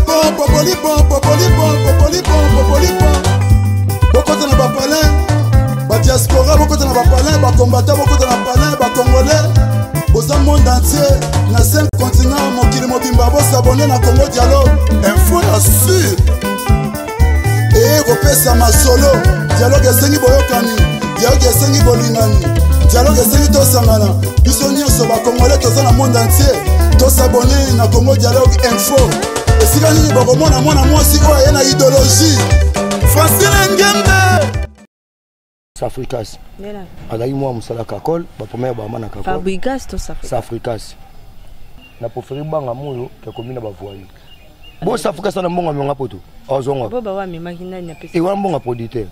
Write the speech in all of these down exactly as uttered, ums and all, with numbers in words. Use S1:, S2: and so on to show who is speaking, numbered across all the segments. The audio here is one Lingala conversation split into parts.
S1: bon, popoli bon, popoli bon, popoli bon, popoli bon. Beaucoup de nos palais, ba diaspora, beaucoup de nos palais, ba combattants, beaucoup de nos palais, ba congolais. Aux monde entier, na cinq continents, mon kilo mobimba, vous s'abonner na Congo Dialogue. Info la sûr. Et repère ma solo. Dialogue est sengi boyokani, dialogue est sengi bolingani, dialogue est sengi tosangana. Bisoni so ba congolais toza na monde entier. To s'abonner na Congo Dialogue Info. Et si la ligne boko mona mona moi si quoi y a idéologie. Francine Ngembe.
S2: Safricas. Azali moi musala kakol, ba première ba mana kakol.
S3: Fabrikas to Safricas.
S2: Safricas. Na poferi banga moyo ke komina ba voyo. Bo Safricas na mbonga mbonga poto. Ozonga.
S3: Bo ba wa mi makina na pesa.
S2: E wa mbonga producteur.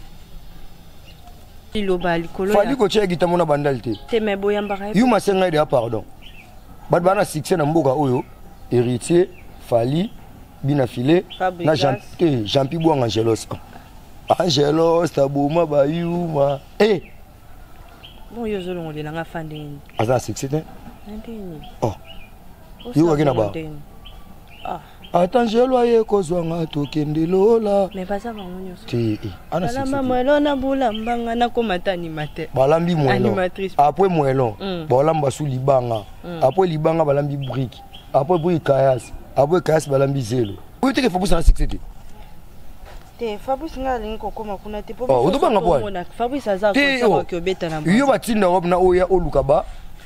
S3: Iloba likolo.
S2: Fali ko che gita mona bandalité.
S3: Te me boya mbara.
S2: Yu masenga de pardon. Bad bana succès na mboka oyo héritier Fali bina filé na Jean eh Jean Pibou Angelos. Angelos tabuma bayuma. Eh.
S3: Bon yo zolo ngole nga fanding.
S2: Aza succès hein?
S3: Ndini.
S2: Oh. Yu wakina ba.
S3: Ah.
S2: Atangelo aye kozwanga tokende lola.
S3: Mais pas ça va on yo.
S2: Ti eh ana succès.
S3: Bala mwelo na bula mbanga na komata animateur.
S2: Balambi mwelo.
S3: Animatrice.
S2: Après mwelo. Balamba su libanga. Après libanga balambi brique. Après brique kayas. Après kayas balambi zelo. Vous te que faut pour ça succès.
S3: Te Fabrice ngale ngokoma kuna te po.
S2: Oh, udubanga bwa.
S3: Fabrice aza ko ko beta na.
S2: Yo batinda rob na oya olukaba.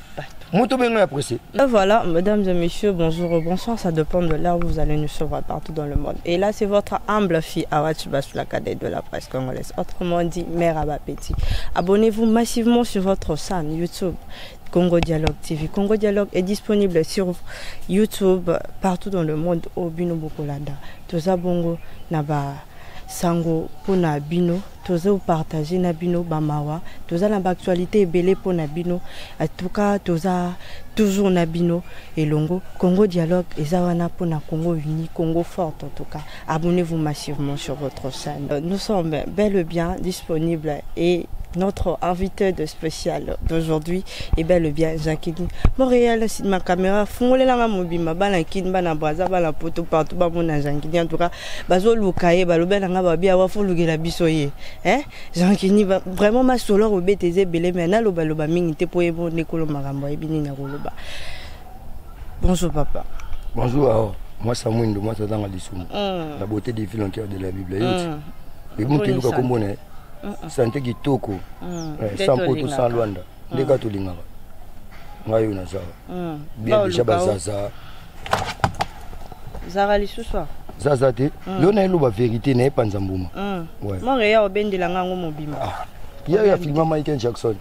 S3: Voilà, mesdames et messieurs, bonjour, bonsoir, ça dépend de là où vous allez nous suivre partout dans le monde. Et là, c'est votre humble fille Awachi Bassou, la cadette de la presse congolaise, autrement dit, Mère Abapeti. Abonnez-vous massivement sur votre chaîne YouTube. Congo Dialogue T V. Congo Dialogue est disponible sur YouTube partout dans le monde au Bino Bokolanda. Toza Bongo Naba Sango Pona Bino. Toza ou partager na bino bamawa. Toza na actualité belé pona bino. En tout cas, toza toujours na bino et longo. Congo Dialogue et zawana pona Congo uni, Congo forte en tout cas. Abonnez-vous massivement sur votre chaîne. Nous sommes bel et bien disponibles et notre invité de spécial d'aujourd'hui est bel et bien Jean-Kini. Montréal, c'est ma caméra. Fongole la mobima, bana kin, bana braza, bana poto partout, bana Jean-Kini. En tout cas, bazo lukaye, balobe la ngababi, awa fo lugela bisoye. Hein? Jean-Kini vraiment ma solo au B T Z belé, mais na loba loba mingi te poye bon nekolo marambo et bini na roloba. Bonjour papa.
S2: Bonjour, alors. Moi c'est Mouindo, moi c'est dans la Lissoum. La beauté des filles en cœur de la Bible. Et bon, tu as compris. Santé kitoko sans poto sans Luanda ndeka tulingaka ngayo na sawa bien déjà bazaza
S3: zara lisusu
S2: zaza te yo na eloba vérité na epanza mbuma
S3: ouais mo reya obendela ngango mobimba
S2: ya ya filma Michael Jackson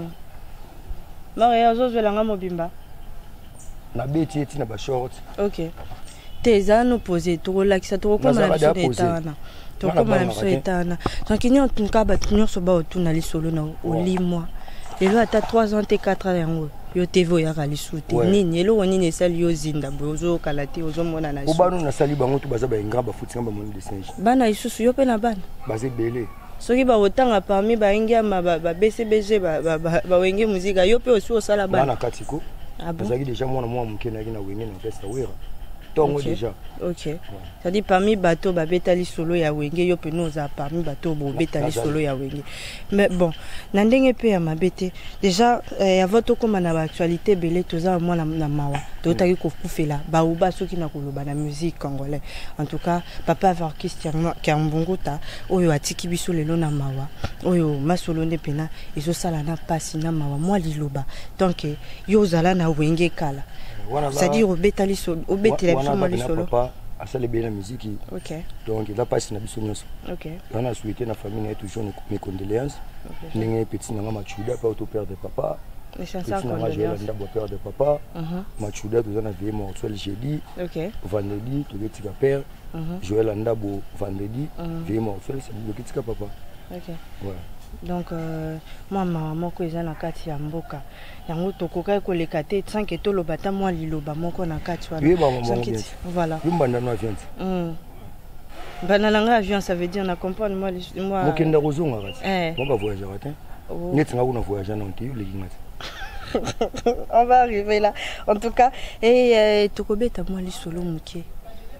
S3: mo reya ozozwela nga mobimba
S2: na beti eti na ba short
S3: OK teza no poser to relaxa to ko na etana to ko na etana Jean-Kini en tout cas ba tunyo so ba otuna li solo na olimwa lelo ata trois ans te quatre ans yango yo tevo ya kali suti nini elo woni ne sali yo zinda bozo kalati ozo mona na
S2: o banu na sali bango to baza ba ingra ba futi ngamba moni de singe
S3: bana isusu yo pe na bana
S2: baze belé
S3: soki ba otanga parmi ba ingia ma ba B C B G ba ba wenge muzika yo pe osu osala bana
S2: bana katiko bazaki déjà mwana mwa mukena kina wenge na festa wera tongo déjà
S3: OK ça dit parmi bateau ba betali solo ya wenge yo pe noza parmi bateau bo betali solo ya wenge mais bon na ndenge pe ya mabete déjà ya voto koma na ba actualité belé toza mwana na mawa to taki ko kufela ba uba soki na koloba na musique congolais en tout cas papa orchestre Kambunguta oyo atiki biso lelo na mawa oyo masolo nde pena izo sala na pasi na mawa moi liloba donc yo zala na wenge kala c'est-à-dire au betali solo au betali solo
S2: papa a célébré la musique.
S3: OK.
S2: Donc il a passé na biso nyonso.
S3: OK.
S2: On a souhaité na famille et toujours mes condoléances. Ninga petit na machuda pas au père de papa.
S3: Les chansons condoléances.
S2: Na père de papa. Machuda to na vie mortuel jeudi.
S3: OK.
S2: Vendredi to petit père. Joël Ndabo vendredi, vie mortuel c'est le petit papa.
S3: OK. Ouais. Donc euh, moi maman ko eza na kati ya mboka yango tokoka ko lekate cinq to lobata moi liloba moko na kati wana voilà
S2: yumbanda no avion
S3: mm banalanga avion ça veut dire on accompagne moi moi
S2: mokenda kozonga kati bon ba voyager matin net nga kuna voyager non ti le ngati
S3: on va arriver là en tout cas et tokobeta moi li solo muke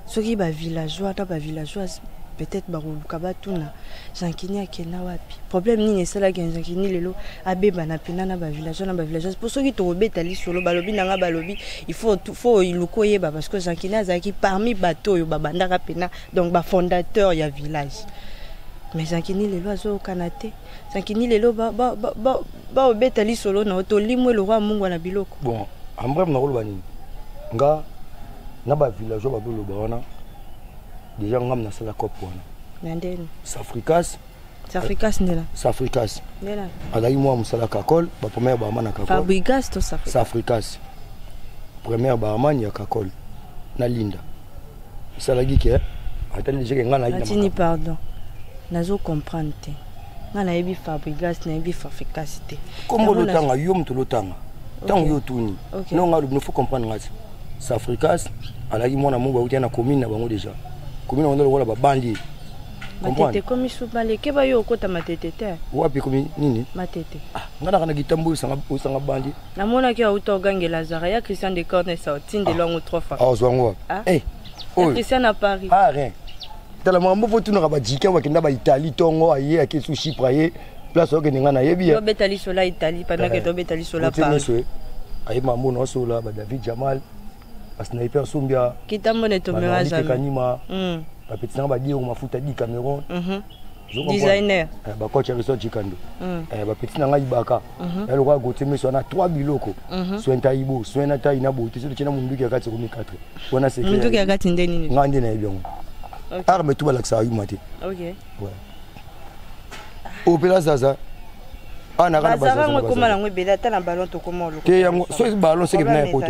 S3: soki ba villageois na ba villageoise peut-être ba kabatuna jankini akena wapi problème nini esala ke jankini lelo abeba na pena na ba villageois na ba villageoise pour soki to beta li solo balobi nanga balobi il faut faut iluko yeba parce que jankini azaki parmi bateau yo babandaka pena donc ba fondateur ya village mais jankini lelo azo kanate jankini lelo ba ba ba ba beta li solo na to limwe le roi mungu na biloko
S2: bon en bref na koloba nini nga na ba villageois ba boloba wana déjà ngam na sala cop wana
S3: nandeni
S2: Safricas
S3: Safricas ndela
S2: Safricas
S3: ndela
S2: alai moi musala kakol ba première ba mana kakol
S3: Fabrigas to Safricas
S2: Safricas première ba amani ya kakol na linda sala gike atali jeke ngana ina
S3: Latini pardon nazo comprendre te ngana yebi Fabrigas na yebi Safricas te
S2: kombo lotanga yo mtu lotanga tango yo tuni non ngalo il faut comprendre ngati Safricas alai mwana mungu auti na commune na bango déjà commune on doit la bandi
S3: matete komi subale ke ba yo kota matete te
S2: wapi komi nini
S3: matete
S2: ah ngana kana gitambo sanga sanga bandi
S3: na mona ki auto gange Lazare ya Christian de Corne sa tinde longo trois fois
S2: ah zwango eh
S3: oh Christian à Paris
S2: ah rien tala mambo fotu na ba jika wa kenda ba Italie tongo aye ake su Chypre aye place o kenga na yebi
S3: yo betali sola Italie pendant que to betali sola Paris
S2: aye mambo no sola ba David Jamal ba sniper Sumbia
S3: kitambo ne to mera jamais
S2: kanima mm ba petit na ba dire mafuta di Cameroun
S3: mhm designer
S2: ba coach resort Chikando eh ba petit na ngai baka elle va goûter mais so na trois biloko so ntaibo so na tai na bote so tena munduki ya kati komi quatre wana c'est
S3: munduki ya kati ndeni ni
S2: ngande na ebiongo arme tu balaksa yu mate
S3: OK
S2: ouais opela zaza ana kana
S3: bazaza zaza ngo koma na ngwe bela ta na ballon to koma lo
S2: te yango so ballon c'est que na poto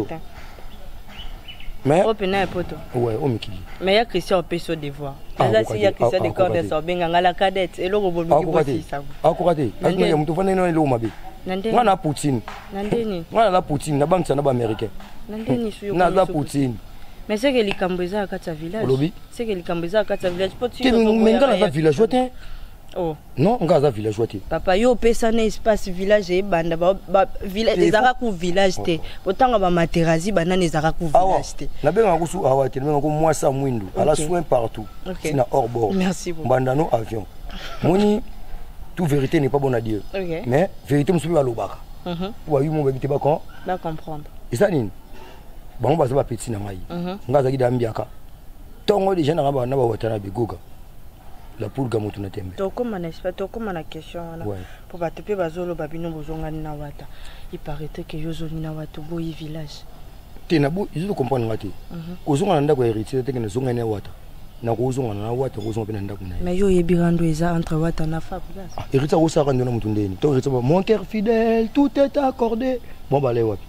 S2: mais
S3: open na poto
S2: ouais o mikili
S3: mais ya Christian peso devoir là si ya Christian de Corne sa benga ngala cadette et logo bolmi bosi sa
S2: akurate akuna ya mtu fana no lo mabe ngana Poutine
S3: nandeni
S2: ngana la Poutine na banque na ba américain
S3: nandeni suyo
S2: na la Poutine
S3: mais c'est que les Cambodgiens à village c'est que les Cambodgiens à village pas
S2: tu mais ngana la village wote
S3: oh
S2: non ngaza village wote
S3: papa yo pesa na espace village e banda ba village ezaka ku village te otanga ba materazi banana ezaka ku village te
S2: na benga kusu awate benga ko mwasa mwindu ala soin partout sina hors bord
S3: merci beaucoup
S2: bandano avion moni tout vérité n'est pas bonne à dire mais vérité musubi ba lobaka mhm wa yumo ba biteba ko
S3: ba comprendre
S2: isa nini ba mo ba za petit na ngai ngaza ki dambiaka tongo déjà na ba na ba watana bigoga la poule gamoto na tembe
S3: to comme na espèce to comme na question là pour ba tepe bazolo babino bozonga na wata il paraît que yozo ni na wata boyi village
S2: tena bo izo comprendre ngati kozonga na ndako héritier te na zonga na wata na kozonga na wata kozonga pe na ndako na
S3: mais yo yebirando eza entre wata na Fabrigas
S2: héritier ko saka ndona mutu ndeni to héritier mon cœur fidèle tout est accordé bon ba le wapi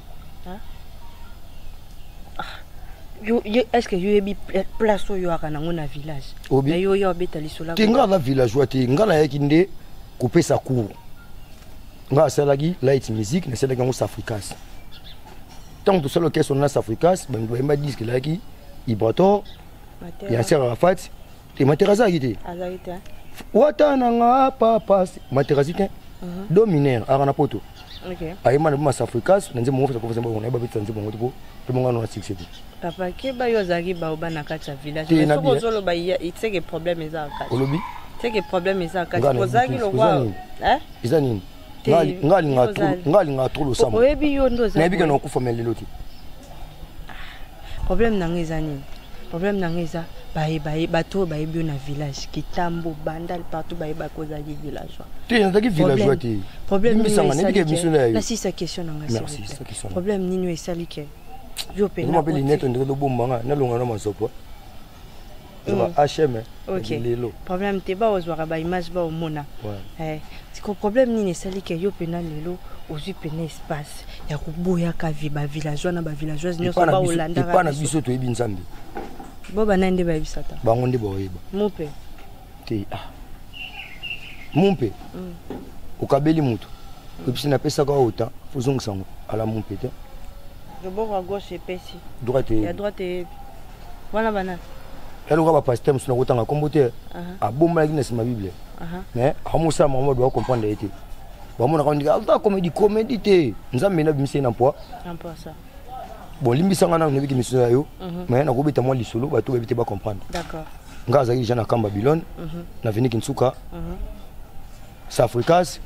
S3: yo est-ce que yo yebi place yo akana ngona village mais yo yo betali sola
S2: tinga la village wati ngala yakinde kopesa cours nga salagi light music na salagi ngo Safricas tant tout seul question na Safricas ben doit ma disque laki ibato ya Sir Rafat et materaza gite
S3: azagite
S2: wata na nga papa materazite dominaire arana poto
S3: OK
S2: ayima na Safricas nanze mo fesa ko fesa ngo na ba bitanze bongo tipo pe mo ngano na six seven
S3: papa ke ba yo zaki ba obana kati ya village mais soko zolo ba il c'est que problème eza kati
S2: olobi
S3: c'est que problème eza kati pozaki lo kwa
S2: hein eza nini ngali ngali ngatu ngali ngatu lo sama
S3: oyebi yo ndo za
S2: na bika na kufa meleloti
S3: problème nanga eza nini problème nanga eza ba ba bato ba yebi na village kitambo bandal partout ba yeba koza di village
S2: te na taki village ti
S3: problème ni
S2: sanga ne bika mission la yo
S3: la si sa question nanga
S2: merci sa question
S3: problème nini esali ke yo pe
S2: na peli net ndo bomba na longa na masopo ba H M
S3: OK problème te ba ozwara ba image ba omona eh c'est problème nini esali ke yo pe na lelo ozu pe na espace ya kuboya ka vi ba villageois na ba villageoise nyoso ba olanda
S2: pa na biso to yebi nzambe
S3: bo bana nde ba bisata
S2: bango nde ba oyeba
S3: mupe
S2: te ah mumpe ukabeli mutu episi na pesa ka ota fuzong sango ala mumpe te
S3: de bord à gauche et pesi
S2: droite
S3: et à droite et voilà bana
S2: elle va passer musuna kotanga kombote a bomba na sima bible mais amusa mama doit comprendre été ba mona ka ndika alta comédie comédie te nzambe na bimse na poa
S3: un peu ça
S2: bon limbisanga na nobiki mission na yo mais na kobeta moi lisolo bato bebite ba comprendre
S3: d'accord
S2: nga azali déjà na camp Babylone na veni Kinsuka Safricas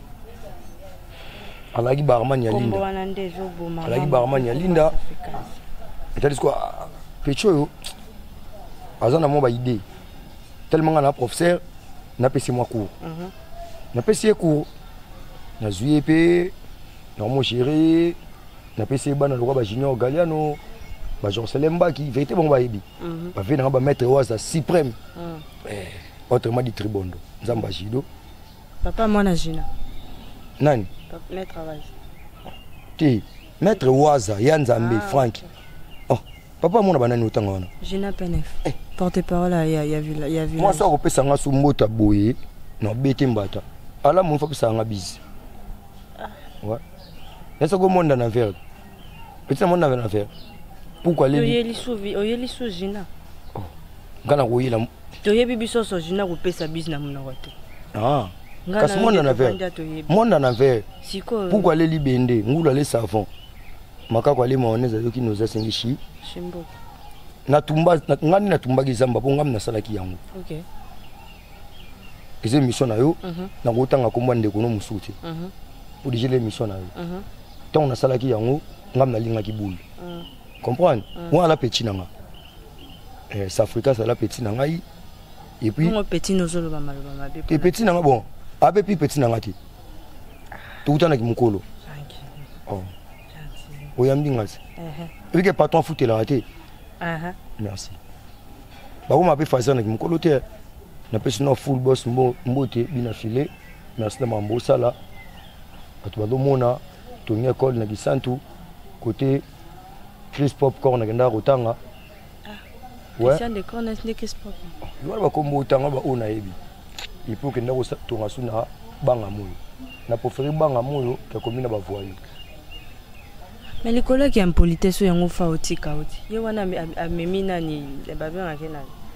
S2: alagi barman ya linda alagi barman ya linda c'est-à-dire quoi pecho yo azana mo ba idée tellement na professeur na pesi moi cours na pesi cours na zuye pe na mo chéri na pesi bana lokwa ba junior Galiano ba Jocelyn Mbaki vérité bon ba yebi ba venir ba maître waza suprême eh autrement dit Tribondo nzamba jido
S3: papa moi na jina
S2: nani
S3: maître waza
S2: ti maître waza ya nzambe Frank oh papa moi na banani otanga wana
S3: jina penef porte-parole ya ya villa ya villa
S2: moi ça ko pesa nga su mbota boye na bete mbata ala mon fa pesa nga bise ouais est-ce que monde na faire petit monde na faire pourquoi les
S3: oyeli souvi oyeli sou jina
S2: oh ngana ko yila
S3: toyebi biso so jina ko pesa bise na mona wote
S2: ah kasi monde na faire monde na faire
S3: siko
S2: pourquoi les libende ngula les savon maka kwa les mayonnaise yoki noza sengishi
S3: shimbo
S2: na tumba ngani na tumba gizamba po ngam na salaki yango
S3: OK
S2: eze mission na yo na kotanga komba ndeko no musuti pour dire les missions na yo tant na salaki yango ngam na linga ki bulu comprendre moi la petit nanga eh Safrika ça la petit nanga et puis
S3: mon petit nozolo ba maloba mabe
S2: et petit nanga bon abe puis petit nanga ti tout temps na ki mukolo oh oyambi ngasi eh et que patron fouté la raté ah merci ba ko mabe fazer na ki mukolo te na pesi no full boss mbo mbote bina filé merci na mambo sala atu ba do mona to ni école na Gisantu côté Chris Popcorn na genda rotanga
S3: ouais c'est des cornes de Chris Pop
S2: yo ba kombo utanga ba ona yebi il faut que ndako to ngasuna banga moyo na préférer banga moyo ke komina ba voyer
S3: mais les collègues en politesse yango fa otika oti ye wana amemina ni ba bien akena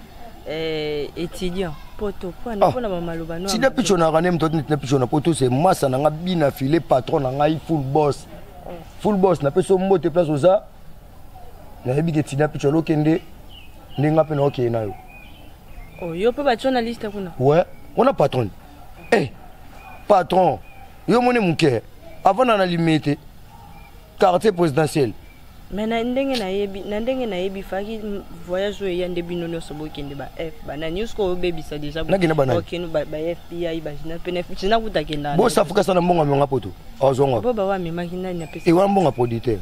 S3: eh étudiant poto pour na pona ba maloba no
S2: si depuis on a rané mto depuis on a poto c'est massa na bina filé patron na ngai full boss full boss na peso mbote place oza na yebi ke tina picho lokende ndinga pe na OK na yo
S3: oh yo pe ba journaliste kuna
S2: ouais on a patron eh patron yo mone muke avant na limite quartier présidentiel
S3: mais na ndenge na yebi na ndenge na yebi faki voyage o yande binono so bokende ba F ba na news ko baby ça déjà OK no ba F B I ba jina penef jina kutakenda
S2: bo safuka sana mbonga mbonga poto azonga
S3: bo ba wa memaki na pesa
S2: et wa mbonga producteur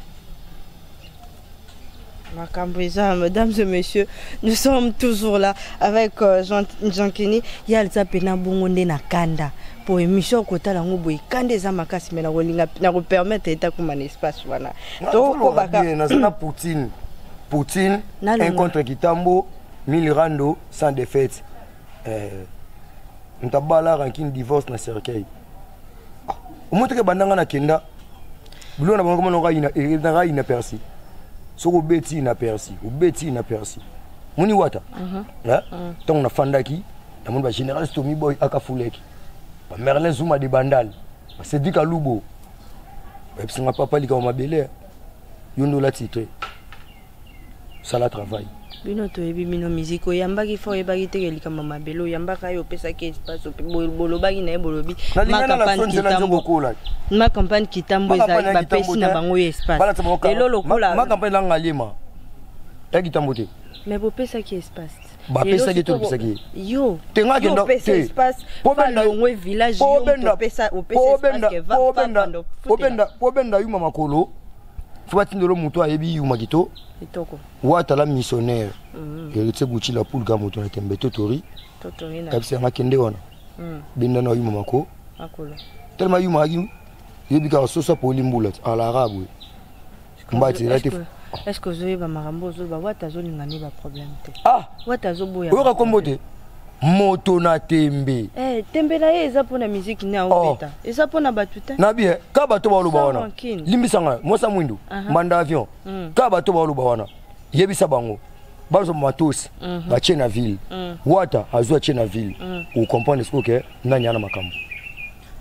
S3: mesdames et messieurs, nous sommes toujours là avec euh, Jean, Jean Kenny. Il y a le sapena bongonde na kanda pour émission kota la ngobo kande za makasi mena rolinga na ko permettre eta kuma na espace wana.
S2: Donc ko baka na Poutine. Poutine un contre Kitambo, mille rando sans défaite. Euh ntabala ranking divorce na cercueil. Omoto ke bandanga na kenda. Bulo na bango na ina ina ina persi. Soko beti na persi, ou beti na persi. Muni wata. Hein? Tant na fandaki, na mon ba général Stomy Boy akafuleki. Ba Merlin Zuma de Bandal. Ba Sedika Lubo. Ba psinga papa lika mabele. Yondo la titre. Ça la travail.
S3: Bino to ebi mino musique yamba ki fo eba ki tegeli kama mabelo yamba ka yo pesa ke espace bolo bagi na bolobi ma campagne kitambo ma campagne kitambo za ba pesi na bango espace et lolo kola
S2: ma campagne la ngalima ta kitambo te
S3: mais bo pesa ki espace
S2: ba pesa ki to pesa ki
S3: yo
S2: tenga ke ndo
S3: pesa espace pa lo ngwe village yo to pesa o pesa espace ke va
S2: obenda obenda obenda yuma makolo Fuatindolo muto ayebi yuma kito
S3: itoko
S2: wata la missionnaire héritier Gucci la poule gamoto na tembe totori
S3: totori na
S2: kapsi nga kende wana binda na yuma mako
S3: akolo
S2: tellement yuma agi yebi ka sosa polimbula à l'arabe mbati la te
S3: est-ce que zoyeba marambo zo ba wata zo lingani ba problème te
S2: ah
S3: wata zo boya
S2: oka kombote moto na tembe
S3: eh tembe na ye eza pona musique na obeta eza pona batuta
S2: na bien ka bato ba luba wana limbisanga mosa mwindu manda avion ka bato ba luba wana yebisa bango bazo matos ba chena ville wata azwa chena ville ou comprendre ce que nani ana makambo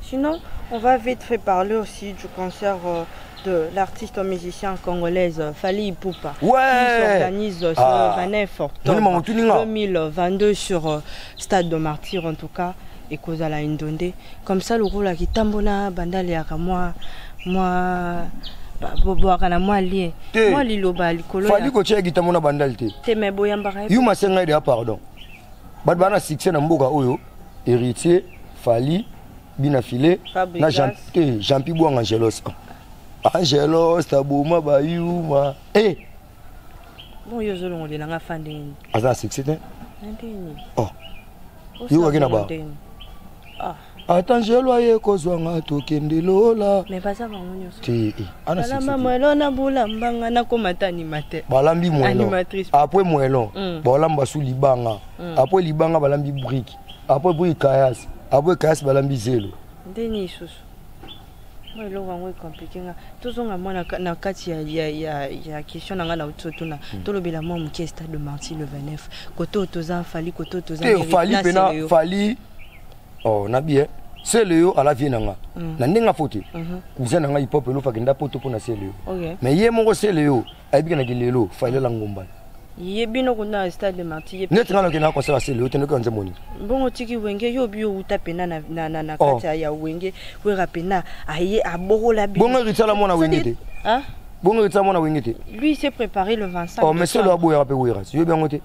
S3: Sinon, on va vite fait parler aussi du concert euh, de l'artiste musicien congolaise Fally Ipupa.
S2: Ouais.
S3: Qui s'organise ce
S2: Ah.
S3: vingt-neuf octobre deux mille vingt-deux sur euh, Stade de Martyr en tout cas. Et cause à la Indondé. Comme ça, le rôle qui tambona bandali à moi, moi, boire moi lié. Moi, liloba, likolo.
S2: Fally ko tcheki tambona bandali te.
S3: Te me boyamba.
S2: Yuma senga de pardon. Bad bana succès na mboka oyo. Héritier, Fally, Bina Filé, na Jean P. Jean-Pi Bouang Angelos. Angelos, Taboma, Bayuma. Eh!
S3: Bon, yo zolo on est là, fan de.
S2: Asa succès te? Oh.
S3: Yo wa gina ba?
S2: Ah. Atangelo aye kozwanga tokende lola.
S3: Mais pas ça va mon yoso.
S2: Ti. Ana succès.
S3: Bala mwelo na bulamba na komata animateur.
S2: Balambi mwelo.
S3: Animatrice.
S2: Après mwelo. Balamba sou libanga. Après libanga balambi brique. Après brique kayas. Après kayas balambi zelo.
S3: Ndeni susu. Moi lo wango compliqué nga. Tozonga mwana na kati ya ya ya ya question nga na utotuna. Tolobela mwa muke stade de Martyr le vingt-neuf. Koto toza Fally koto toza.
S2: Te Fally pena Fally. Oh na bien. C'est le yo à la vie nanga. Na ndinga foti. Cousin nanga hip hop lo fakenda poto pona c'est le yo. Mais yé moko c'est le yo. Ayibi na gilelo Fally la ngomba.
S3: Yebino kuna stade de Martyr.
S2: Net ngalo kena concert c'est le yo teneko nze moni.
S3: Bongo tiki wenge yo bio utapena na na na na kati ya wenge we rapena aye abola bi.
S2: Bongo ritala mona wenge te.
S3: Hein?
S2: Bongo ritala mona wenge te.
S3: Lui s'est préparé le vingt-cinq.
S2: Oh mais c'est le abo ya pe wira. Yo bien ngote.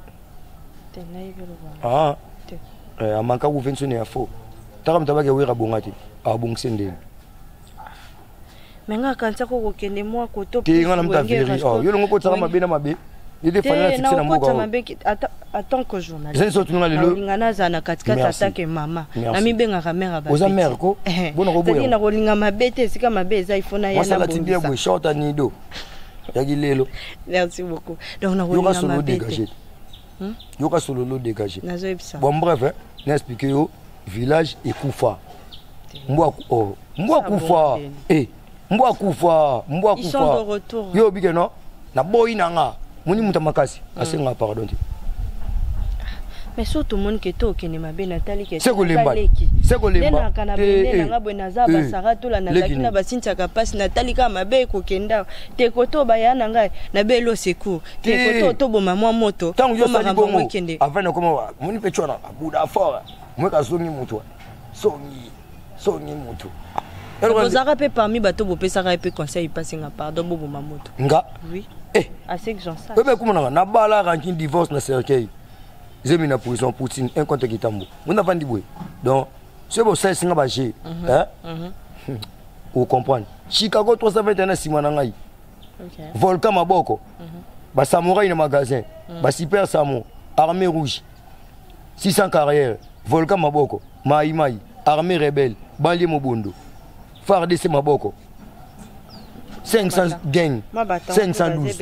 S2: Ah. Eh amanka ku vensone ya fo. Taka mtabake wira bongati. Abongisende.
S3: Menga kanza ko kokende mo koto.
S2: Te ngana mtaveri. Oh yo ngo kotaka mabe na mabe. Il était fallait fixer na mboka.
S3: Attends que journaliste.
S2: Je suis sorti le
S3: ngana za na katika attaque mama. Na mi benga kamera ba.
S2: Oza mère ko. Bona ko boya.
S3: Na ko linga mabete sika mabe eza ifona ya na
S2: bonisa. Masala tibia bo short anido. Yagilelo.
S3: Merci beaucoup. Donc na ko linga mabete.
S2: Hmm? Yoka solo lo dégagé.
S3: Nazo ebisa.
S2: Bon bref, hein, n'expliquer yo village et Koufa. Mbwa oh, mbwa Koufa. Eh, mbwa Koufa, mbwa Koufa.
S3: Ils sont de retour.
S2: Yo bige no. Na boy nanga. Muni mutamakasi. Asenga pardon.
S3: Mais surtout monde que to ke ne mabe natali ke.
S2: C'est ko lemba. C'est ko lemba.
S3: Na kana bene na ngabo na za basara to la na zakina basincha kapasi natali ka mabe ko kenda. Te koto bayana ngai na belo secours. Te koto to boma mwa moto.
S2: Tangu yo sali bongo. Avant na koma muni pechona abuda fora. Mweka songi mutu. Songi. Songi mutu.
S3: Vous avez parmi bateau pour pesa ka pe conseil passer nga pardon bobo mamoto.
S2: Nga.
S3: Oui.
S2: Eh,
S3: assez que j'en sache.
S2: Bébé comment na bala ranking divorce na cercueil. J'ai mis na prison Poutine un compte qui tambo. On n'a pas dit oui. Donc c'est bon ça singa ba j'ai. Hein? Mhm. Vous comprenez. Chicago trois cent vingt et un simana ngai. OK. Volcan Maboko. Mhm. Ba samouraï na magasin. Ba super samo, armée rouge. six cents carrières, Volcan Maboko, Mai Mai, armée rebelle, Banlieue Mobondo. F A R D C Maboko. cinq cents gangs, cinq cent douze.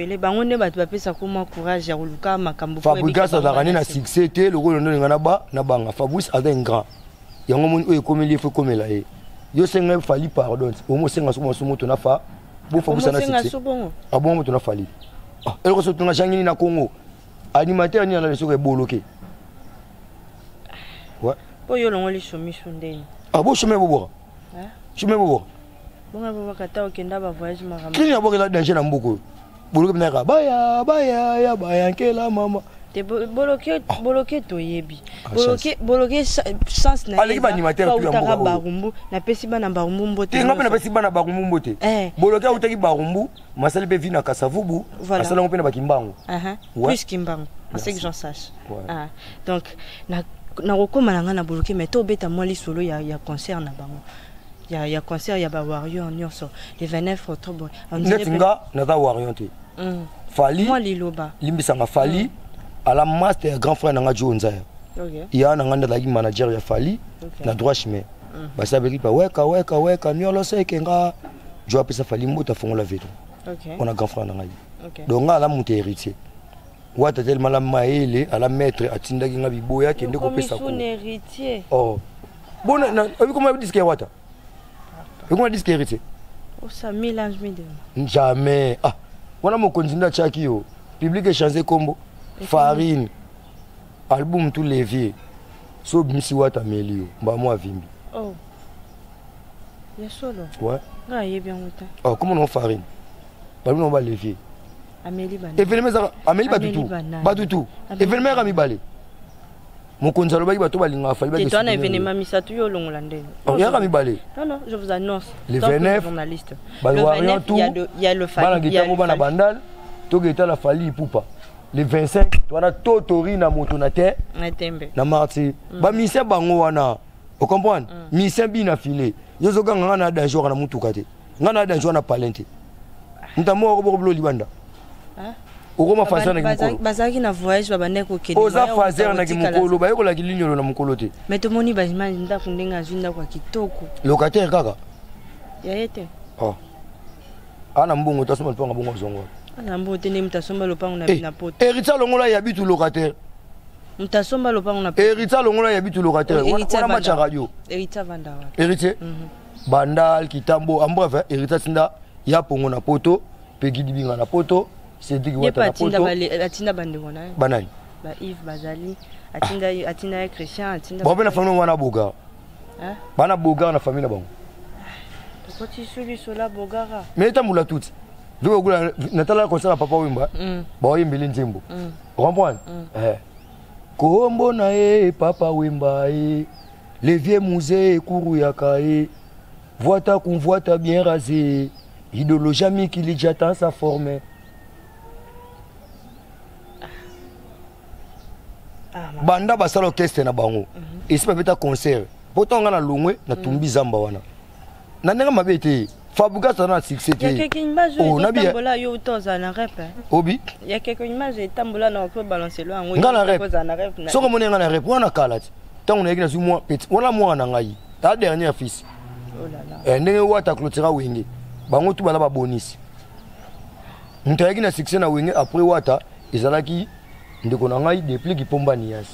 S2: Fabrice a gagné un succès, le rôle de Nganaba, Nabanga. Fabrice a un grand. Il y a un moment où il comme il faut comme il a. Yo senga Fally pardon. Au moins senga somo somo tona fa. Bo Fabrice na succès. Ah bon mo tona Fally. Ah, elle reçoit tona jangini na Congo. Animateur ni na le soko boloké. Ouais.
S3: Po yo longo li chomi chondeni.
S2: Ah bo chemin bobo. Hein? Chemin bobo.
S3: Bonga baba kata okenda ba voyage marama.
S2: Kini aboke la danger na mboko. Boloke na ka baya baya ya baya nkela mama.
S3: Te boloke boloke to yebi. Boloke boloke sans na.
S2: Allez ba animateur tu
S3: ya barumbu na pesi bana barumbu mbote.
S2: Te ngapa na pesi bana barumbu mbote. Boloke utaki barumbu, masali be vina kasavubu, asala ngopena ba kimbango.
S3: Aha. Plus kimbango. C'est que j'en sache. Ah. Donc na na kokoma na ngana boloke mais to beta moi li solo ya ya concert na bango. Il y a, il y a concert, il y a ba Warrior en Yorso. Le vingt-neuf octobre.
S2: On dirait nga na ta Warrior te. Fally.
S3: Moi liloba.
S2: Limbisa nga Fally à la master grand frère nga Jonza. OK. Il y a nga ndala manager ya Fally na droit chemin. Ba sabeli ba weka weka weka nyolo seke nga jo apesa Fally mbota fongola veto. OK. On a grand frère nga. OK. Donc nga la monter héritier. Wata tellement la maele à la maître atindaki nga biboya kende ko pesa ko.
S3: Son héritier.
S2: Oh. Bon na comment dire que wata? Comment dire que héritier?
S3: Oh ça mélange mes deux.
S2: Jamais. Ah, on a mon continent Tchakio. Public et changé combo. Farine. Album tous les vieux. So bimsi wata melio. Ba moi vimbi.
S3: Oh. Il y a solo.
S2: Ouais.
S3: Ah, il est bien autant.
S2: Oh, comment on farine? Pas nous on va lever.
S3: Amélie Banane.
S2: Événement ça Amélie pas du tout. Pas du tout. Événement Rami Balé. Mon consalo ba bato balinga fa ba.
S3: Et toi na événement Misatou yo longolande.
S2: Oh, il y a Rami Balé.
S3: Non non, je vous annonce.
S2: Le vingt-neuf
S3: journaliste.
S2: Le vingt-neuf,
S3: il y a le il y a le
S2: Fali. Il y a le Bana Bandal. To geta la Fali Poupa. Le vingt-cinq, tu as Totori na moto na terre.
S3: Na tembe.
S2: Na marti. Ba mission bango wana. Vous comprenez? Mission bina filé. Yo zo ganga na danger na mutuka te. Ngana danger na palente. Ntamo ko bolo libanda.
S3: Hein?
S2: Okoma fazer na kimokolo.
S3: Bazaki na voyage babane ko kende.
S2: Oza fazer na kimokolo, ba yoko la kilinyo na mukolo te.
S3: Mais to moni bazima nda kundenga zinda kwa kitoko.
S2: Locataire kaka.
S3: Ya ete.
S2: Oh. Ana mbongo tasoma mpanga bongo zongo.
S3: Ana mbongo tene mtasomba lopango na bina poto.
S2: Erita longola ya bitu locataire.
S3: Mtasomba lopango na poto.
S2: Erita longola ya bitu locataire. Wana macha radio.
S3: Erita vanda wa.
S2: Erite. Bandal kitambo ambref Erita sinda ya pongo na poto, pegidi binga na poto. C'est dit que
S3: tu as poto. Atinda bande wana.
S2: Banani.
S3: Ba Yves Bazali, atinda atinda Christian, atinda.
S2: Bon ben la famille wana boga.
S3: Hein?
S2: Bana boga na famille na bango.
S3: Pourquoi tu suis sur bogara?
S2: Mais ta moula tout. Vu que Natala concert papa Wimba. Ba yimbi nzimbo. Comprendre? Eh. Kombo na e papa Wimba e. Le vieux musée kuru yakae. Voita kun voita bien rasé. Idéologie ami qui lui j'attend sa forme. Banda basalo orchestre na bango. Et c'est pas beta concert. Pourtant on a longwe na tumbi zamba wana. Na nenga mabete. Fabuka sana succès.
S3: Il y a quelques images où il tambola yo toza na rap.
S2: Obi.
S3: Il y a quelques images où tambola na ko balancer lo ngo.
S2: Ngana rap. Soko mona ngana rap wana kalati. Tant on est na moi petit. Wala moi na ngai. Ta dernière fils.
S3: Oh là là.
S2: Eh ndenge wata clôtura wenge. Bango tu bala ba bonus. Ntayaki na succès na wenge après wata ezalaki ndeko na ngai depuis ki pomba niasi.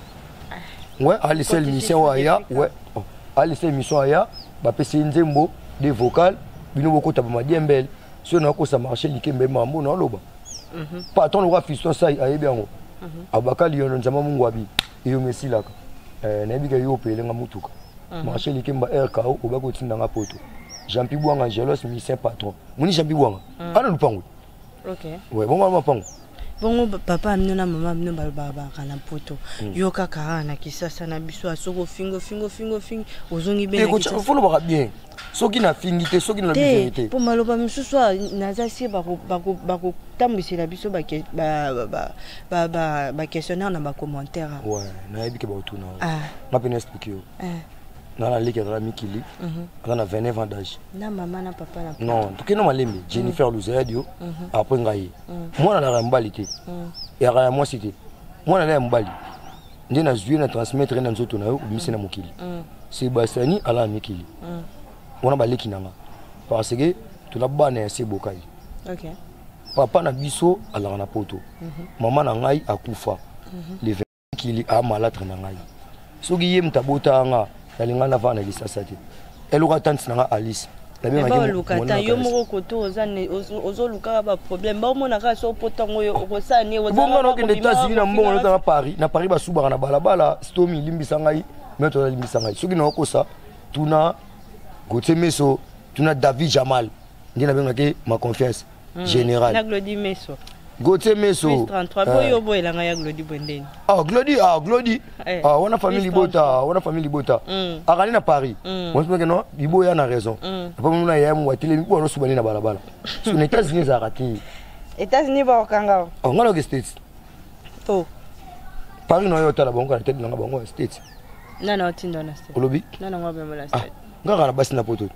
S2: Ouais, à laisser l'émission aya, ouais. À laisser l'émission aya, ba pesi nzembo des vocales, bino boko tabama diembel. Si on a ko ça marcher likembe mambo na loba. Mhm. Pas ton roi fiston ça ayebi yango. Mhm. Abaka lion nzama mungu abi. Iyo mesilaka. Eh na bika yo pele nga mutuka. Marcher likemba R K O obako tinda nga poto. Jean-Pierre Bouanga Jelos mission patron. Muni Jean-Pierre Bouanga. Ana lupango. OK. Ouais, bon mama pango.
S3: Bongo papa amino na mama amino balbaba kana poto. Yo kaka na kisasa na biso asoko fingo fingo fingo fingo ozongi be na kisasa.
S2: Il faut le voir bien. Soki na fingité, soki na bizarité.
S3: Pour maloba misusu naza si bako bako bako tambisi la biso ba ba ba ba ba questionnaire na ba commentaire.
S2: Ouais, na yebi ke ba otuna.
S3: Ah.
S2: Na pena expliquer yo. Eh. Na la ligue de Mikili. Mhm. Na vingt-neuf ans d'âge.
S3: Na maman na papa na.
S2: Non, tout que na malembe, Jennifer Luzadio après ngai. Moi na la mbalité. Et à moi cité. Moi na la mbali. Ndi na zuye na transmettre na nzoto na yo bimisi na mokili. Sebastiani ala Mikili. On a baleki nanga. Parce que tu la bana c'est bokai.
S3: OK.
S2: Papa na biso ala na poto. Maman na ngai akufa. Le vingt kili a malatre na ngai. Soki yem tabota nga yalinga na vana lisasate. Eluka tante na Alice.
S3: La même ngaki lukata yo moko koto ozane ozoluka ba problème ba mona ka so potango yo okosani ozana.
S2: Bongo no ke États-Unis na mbongo na Paris, na Paris ba suba na balabala, stomi limbisa ngai, meto limbisa ngai. Soki na okosa tuna Gauthier Meso, tuna David Jamal. Ndi na benga ke ma confiance générale.
S3: Na Glody Meso.
S2: Gauthier Meso.
S3: trente-trois boyo boy la nga ya Glody Bondeni.
S2: Ah Glody, ah Glody. Ah on a famille Bota, on a famille Bota. Akani na Paris. On se dit non, Bibo ya na raison. Pas mon na ya mu watele mi ko subani na balabala. Sur les États-Unis za raté.
S3: États-Unis ba okanga.
S2: Oh ngalo ke States.
S3: To.
S2: Paris no yo tala bongo tete na bongo States.
S3: Na na otindo na States.
S2: Olobi?
S3: Na na ngwa bemola States.
S2: Ngaka na basi na poto.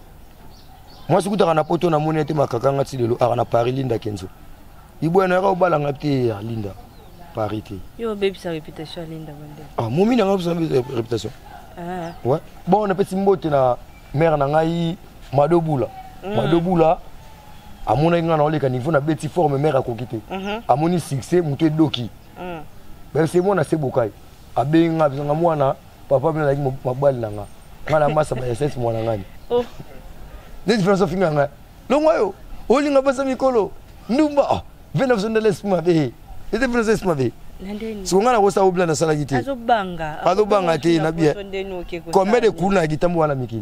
S2: Moi ce que na poto na monete makakanga tilelo ara na Paris linda kenzo. Ibo na ka obala ngapte linda Paris te.
S3: Yo baby sa réputation linda bande.
S2: Ah momi na ngapsa réputation.
S3: Ah.
S2: Ouais. Bon on a petit mbote na mère na ngai Madobula. Madobula amona ngana oleka niveau na beti forme mère akokite. Amoni succès muté doki. Mm. Ben c'est moi na sebokai. Abenga bizanga mwana papa bina like mabali nanga. Ngala masa ba essence mwana ngani. Oh. Des différences finga nga. Longwayo. Olinga basa mikolo. Ndumba. Ah. vingt-neuf ans de l'espoir bé. Et des français espoir bé. Si on a reçu au blanc na sala gité.
S3: Azobanga.
S2: Azobanga té na bien. Combien de coups na gitambo wana mikili.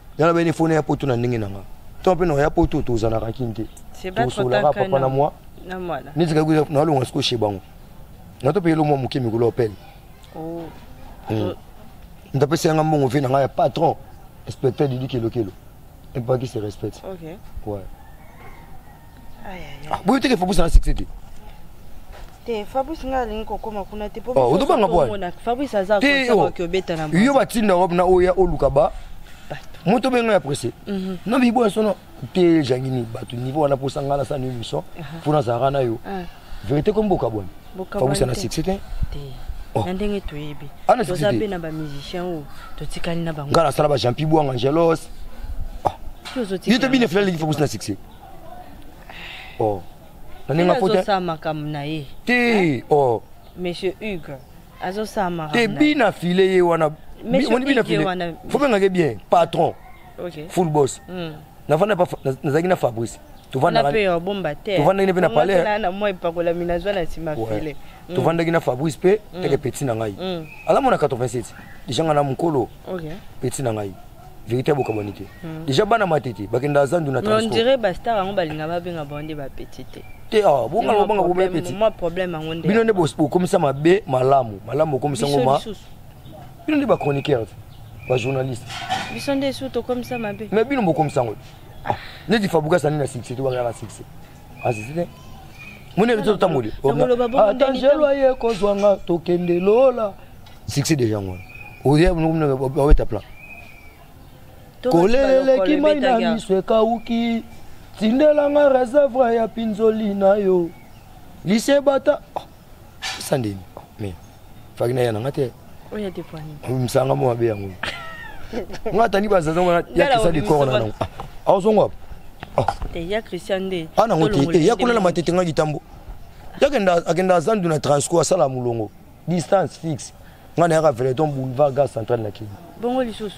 S2: yana bene fone ya poto na ndenge nanga to pe no ya poto to za na rakinte
S3: c'est pas trop
S2: tard papa na moi
S3: na mwana
S2: ni zika kuza na lo ngasko shebango na to pe lo mo muke mi ko lo pel
S3: oh
S2: ndape senga mbongo vina nga ya patron inspecteur di kilo kilo et pas qui se respecte.
S3: OK.
S2: Ouais.
S3: Aïe aïe.
S2: Ah, vous êtes que Fabrice na succès.
S3: Te Fabrice nga linko koma kuna te po.
S2: Oh, odobanga bwana.
S3: Fabrice aza ko ko beta na.
S2: Yo batinda rob na oya olukaba. Moto benga ya pressé. Na bibo sono te jangini batu niveau na posanga na sa ni mission. Pour na na yo. Vérité comme boka bon. Fabrice na succès te.
S3: Na ndenge toyebi.
S2: Tozabe
S3: na ba musicien o to tikali na bango.
S2: Ngala sala ba Jean Pibou Angelos. Il était bien fait, il faut que ça succès. Oh.
S3: Nani ngapote? Ça makam na ye.
S2: Ti, oh.
S3: Monsieur Hugues. Azo ça makam.
S2: Te bien filé wana.
S3: Monsieur
S2: bien filé. Faut bien bien patron.
S3: OK.
S2: Full boss.
S3: Hmm.
S2: Na vana pas na zaki na Fabrice. Tu vanda
S3: na payer bomba terre.
S2: Tu vanda na palais.
S3: Na na moi pas ko la minazwa na sima filé.
S2: Tu vanda na Fabrice pe te petit na ngai. Ala mona quatre-vingt-sept. Déjà na mukolo.
S3: OK.
S2: Petit na ngai. Vérité beaucoup bonité. Déjà bana matete, bakenda zandu na transport.
S3: On dirait basta on balinga ba benga bonde ba petite.
S2: Te ah, bonga bonga ko petit.
S3: Moi problème ngonde.
S2: Bino ne boss comme ça mabe malamu, malamu comme ça ngoma. Bino ne ba chroniqueur, ba journaliste.
S3: Bisonde surtout comme ça mabe.
S2: Mais bino mo comme ça ngoma. Ne di fabuka sani na succès, tu va regarder succès. Ah c'est ça. Mone rito tamuli. Atangelo ye ko zwanga tokende lola. Succès déjà ngona. Oya mno ba weta plan. Kolele kimaina miswe kauki tindela nga reservoir ya pinzoli na yo lycée bata sandeni mais fagina yana ngate
S3: oya te pani
S2: msanga mo mabe yango ngata ni bazaza ngona ya kisa di corona na awuzongwa
S3: te ya Christian de
S2: ana ngote te ya kuna na matete nga gitambo yakenda agenda zandu na transco sala mulongo distance fixe ngana ya Veleton boulevard gare centrale na Kini
S3: bongo lisusu.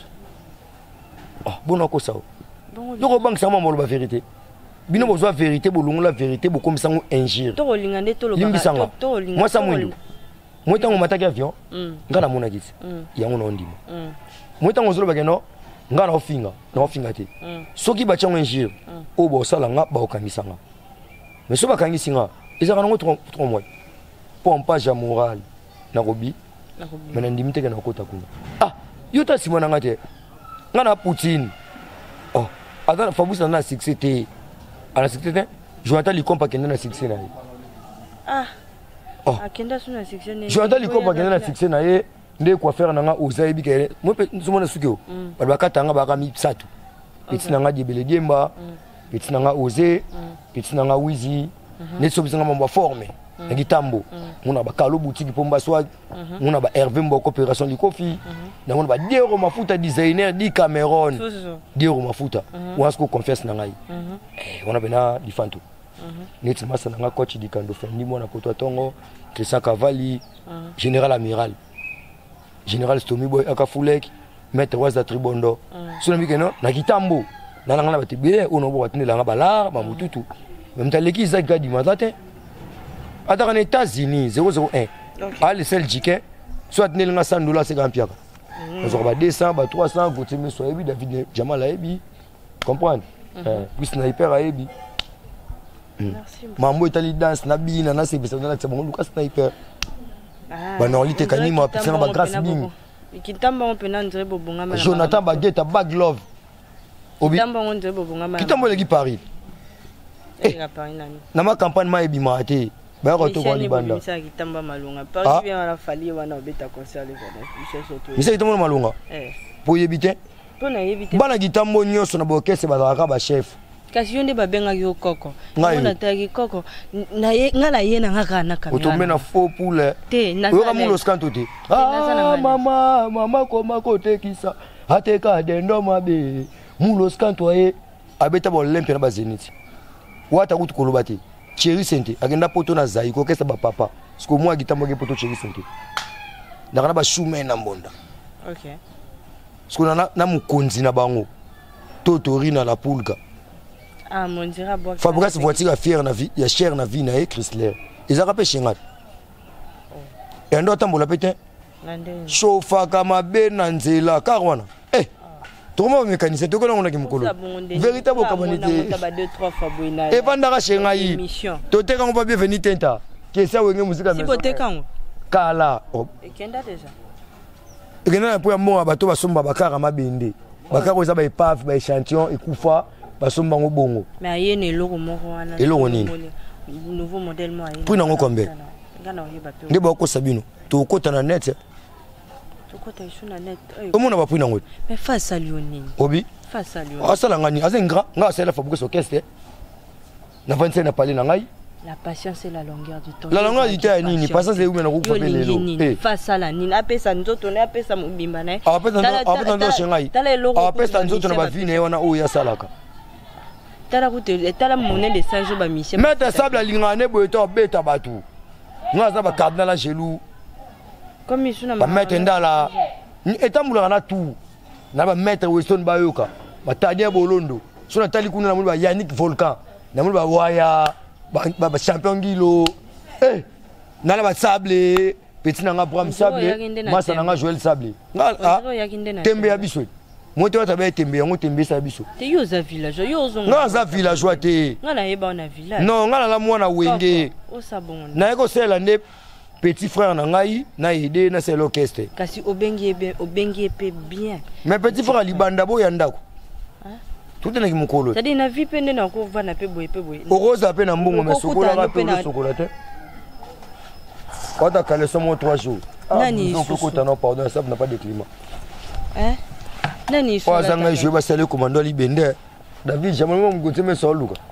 S2: Ah, bon on ça. Donc banque ça m'a la vérité. Bino besoin vérité, bolongo la vérité, bo comme ça on injure.
S3: To lingande to lo
S2: ba. Moi ça moi. Moi tango mataki avion. Ngana mona gisi. Ya ngona ondimo. Moi tango zolo bageno ngana ofinga, na ofinga te. Soki ba chango injure. O bo sala nga ba okangisa nga. Mais so ba kangisi nga, ezaka ngo trois mois. Pompage moral na robi. Na robi. Mais ndimite kana kota kuna. Ah, yuta simona ngate. Ngana Poutine. Oh, attends, Fabrice na succès te. Ala succès te. Jonathan Likompa kenda na succès na ye.
S3: Ah.
S2: Oh.
S3: Akenda suna succès na.
S2: Jonathan Likompa kenda na succès na ye. Nde kwa faire na nga ozayi bi kele. Mo pe nsomona sukeo. Ba bakata nga ba ka mi satu. Petit na nga Dibele Diemba. Petit na nga Ose. Petit na nga Wizi. Ne so bizanga mamba forme. Na gitambo. Muna ba kalo boutique pomba swag. Muna ba Hervé Mbo coopération di Kofi. Na muna ba Diero Mafuta designer di Cameroon. Diero Mafuta. Wasko confiance na ngai. Eh on a bena di Fanto. Neti masa na nga coach di Kando Fendi mona poto tongo. Christian Cavalli. Général amiral. Général Stomy Boy Akafulek. Maître Waza Tribondo. Sona bikeno na gitambo. Na nga na batibé ono bo watine la nga bala ba mututu. Même taleki zaka di mazate. Attends, en États-Unis, zéro zéro un. Ah, les seuls jiquets, soit nous avons cent dollars, c'est grand pierre. Nous avons deux cents, trois cents, vous avez mis David Jamal Aebi. Comprendre? Puis sniper Aebi. Mambo Italie danse, Nabi, Nana, c'est ça, c'est bon, Lucas sniper. Bah non, il était cani, moi, puis c'est ma grâce bing. Jonathan Baguette, Bag Love. Obi. Kitambo legi Paris. Na ma campagne ma Ebi ma ate. Ba ko to ko libanda.
S3: Misa kitamba malunga. Paris bien la fali wana obeta concert le kana.
S2: Misa kitamba malunga.
S3: Eh.
S2: Po yebite?
S3: Po na yebite.
S2: Bana kitambo nyoso na bokese bazaka ba chef.
S3: Kasi yonde babenga yo koko. Ngona tagi koko. Na ye ngala ye na ngaka na kamera.
S2: Otomena faux poule.
S3: Te na.
S2: Oyo kamulo skanto te. Ah mama, mama ko makote kisa. Ateka dendo mabe. Mulo skanto ye abeta bo lempe na ba Zenith. Wata kutu kolobate. Chéri Sente, agenda poto na zai ko kesa ba papa. Siko moi gitambo ge poto Chéri Sente. Ndakana ba shume na mbonda.
S3: OK.
S2: Siko na na mukonzi na bango. Totori na la pulga.
S3: Ah mon dira boire.
S2: Fabrice voiture fier na vie, ya cher na vie na e Chrysler. Ezaka pe shingat. Oh. Endo tambola pete.
S3: Nande.
S2: Shofa kama be na nzela karwana. Eh. tokoma mécanicien tokona ngona ki mukolo véritable communauté et vandaka chengai toteka ngo pas bienvenue tenta que ça wenge musique
S3: si boteka ngo
S2: kala
S3: ekenda déjà
S2: ekenda pour mo bato basomba bakara mabende bakara oza ba épave ba échantillon ekufa basomba ngo bongo
S3: mais ayene eloko moko wana
S2: eloko nini
S3: nouveau modèle moi ayene
S2: pour nango combien nde bako sabino to kota na net
S3: to kota isuna net
S2: omona ba pour nango
S3: mais face à Lionel
S2: obi
S3: face à Lionel
S2: asala ngani azengra nga asala fabrique so keste na vingt-cinq na parler na ngai
S3: la patience et la longueur du temps.
S2: La longueur du temps est nini patience est où mais na ko papele lo
S3: face à la nini apesa nzoto ne apesa mobimba na
S2: apesa apesa ndo shengai apesa nzoto na ba vie na wana o ya salaka
S3: tala kute tala monnaie de sanjo ba Michel
S2: mettre sable lingane boyeto beta batu nga za ba cardinal la gelou
S3: comme isuna
S2: ba mettre ndala etambula na tout na ba mettre Weston bayoka ba tadia bolondo sona tali kuna na mulba Yannick Volcan na mulba waya ba ba champion gilo eh na ba sable petit na nga Bram sable masa na nga Joël sable nga tembe ya biso moto wa tabe tembe yango tembe sa biso
S3: te yo za village yo zo
S2: nga za village wa te
S3: nga na yeba na village
S2: non nga la mwana wenge
S3: o sabon
S2: na yeko sela nde petit frère na ngai na aider na c'est l'orchestre
S3: kasi obengi ebe obengi epé bien
S2: mais petit frère libanda bo ya ndako tout est mukolo
S3: c'est-à-dire na vie pende na ko va na pe boye pe boye
S2: oroza pe na mbongo mais sokola ka pe sokola te quand kale somo trois jours
S3: nani
S2: donc ko tano pardon ça n'a pas de climat
S3: hein nani
S2: so kwa zanga je ba sale commando libende David jamais mo mgote me so luka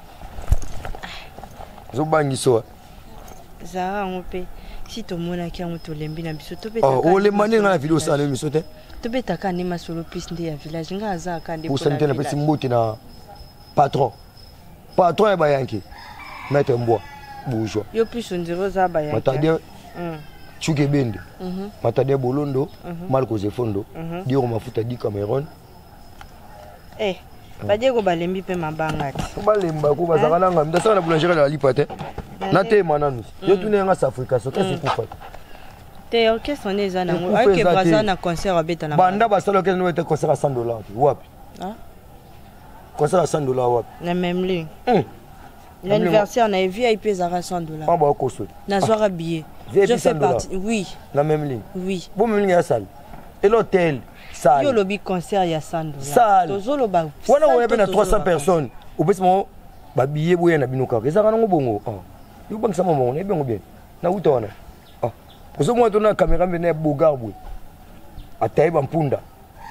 S2: zo bangi so
S3: za ngope si to mona ki ngoto lembi na biso to pe
S2: oh o le maninga na video ça le misote
S3: to beta ka ni masolo plus nde ya village nga za ka nde
S2: pour santé na pesi mbote na patron patron ba yanki mettre mboa bourgeois
S3: yo plus on zero za ba yanki
S2: matadia chuke bende matadia bolondo Marco Zefondo dio mafuta di Cameroon
S3: eh badie ko balembi pe mabanga ti
S2: balemba ko bazaka nga ndasaka na boulangerie la lipate na te mananu yo tune nga Afrika so kesi kufa
S3: te orchestre ne za nango avec braza na concert abeta na
S2: banda basalo orchestre no ete concert à cent dollars wapi
S3: ah
S2: concert à cent dollars wapi
S3: na même ligne l'anniversaire na V I P zara cent dollars
S2: pas ba koso
S3: na soira billet je fais partie oui
S2: la même ligne
S3: oui
S2: bon même ligne ya salle et l'hôtel salle
S3: yo lobi concert ya cent dollars
S2: salle
S3: tozolo ba
S2: wana wo yebe na trois cents personnes au pesi mo ba billet boye na binoka ezaka nango bongo ah yo bangisa momo na bengo bien na uta wana ah ozo mo tona caméra mbene bogarbwe ataye ba mpunda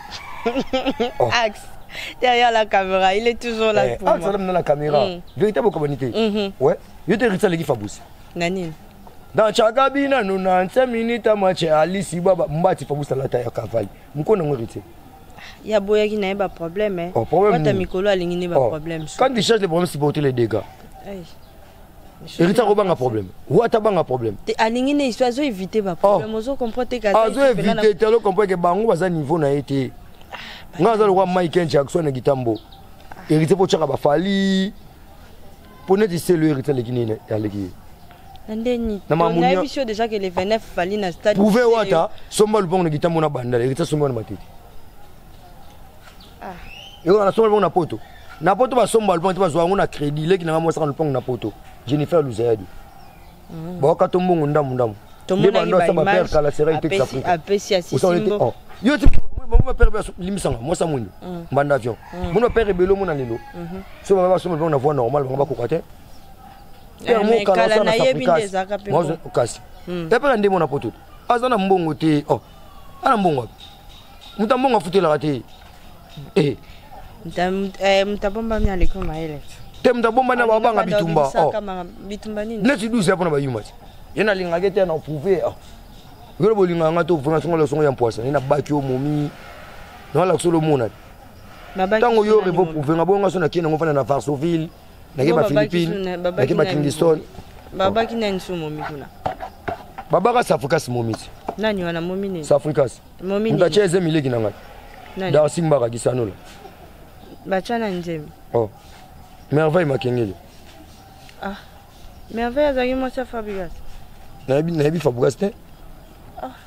S3: axe derrière la caméra il est toujours là pour moi
S2: axe dans la caméra véritable communauté ouais yo te ritsa leki fabusi
S3: nani
S2: dans chakabina no na cinq minutes amache alisi baba mbati fabusa la taille kavali mukona ngorite
S3: ya boya ki na ba problème hein
S2: oh, problème
S3: ta mikolo alingi ne ba problème
S2: quand tu cherches les problèmes c'est porter les dégâts Hérita ko banga problème ou ata banga problème
S3: te alingi ne histoire zo éviter ba problème ozo comprendre que
S2: ah zo éviter te lo comprendre que bango baza niveau na été nga za lo Michael Jackson na gitambo hérité po chaka ba fali pour ne dire le hérité le kinene ya leki
S3: ndeni on a vu déjà que les vingt-neuf fali na stade
S2: pouvez wata somba lubongo na gitambo na banda hérité somba na matiti
S3: ah
S2: yo na somba lubongo na poto na poto ba somba lubongo te ba zo na crédit leki na mo sa lubongo na poto Jennifer Luzayadi ba ka tombongo ndamu ndamu
S3: tomona ba image
S2: kala serai tek
S3: Afrika apesi asimbo
S2: yo ti mo père limisanga mo sa mundo mbanda avion mo père belo mo na lelo so ba ba so mo na voie normal ba ko kwate père mo kala na Afrika mo kasi te père ndemo na poto azana mbongo te oh ana mbongo mutambongo futela te eh
S3: mtam eh mtabomba mnya leko maele
S2: te mtabomba na babanga bitumba
S3: oh bitumba nini
S2: neti douze hapo na bayuma yena linga kete na prouver ah ngelo bolinga nga to vraiment songo le songo ya mpoisa ina baki o momi na la solo mona tango yo rebo prouver nga bonga so na kina ngofana na Varsoville na ke ba Philippines na ke ba Kingston
S3: baba kina nsu momi kuna
S2: baba ka Afrika si momi
S3: nani wana momi ni
S2: Afrika
S3: momi ni
S2: ndacheze mileki nanga
S3: nani
S2: da simba ka kisanola
S3: bachana njemi
S2: oh merveille makengeli
S3: ah merveille azaki mo sa Fabregas
S2: na bi na bi Fabregas te
S3: ah